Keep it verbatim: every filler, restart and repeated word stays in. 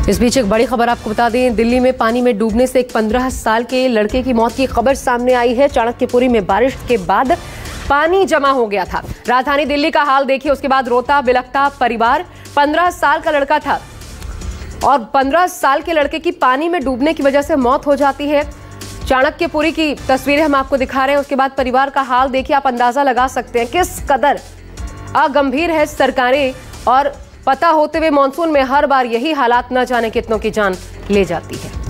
इस बीच एक बड़ी खबर आपको बता दें, दिल्ली में पानी में डूबने से एक पंद्रह साल के लड़के की मौत की खबर सामने आई है। चाणक्यपुरी में बारिश के बाद पानी जमा हो गया था। राजधानी दिल्ली का हाल देखिए, उसके बाद रोता बिलखता परिवार। पंद्रह साल का लड़का था और पंद्रह साल के लड़के की पानी में डूबने की वजह से मौत हो जाती है। चाणक्यपुरी की तस्वीरें हम आपको दिखा रहे हैं। उसके बाद परिवार का हाल देखिए, आप अंदाजा लगा सकते हैं किस कदर अगंभीर है सरकारें, और पता होते हुए मॉनसून में हर बार यही हालात न जाने कितनों की जान ले जाती है।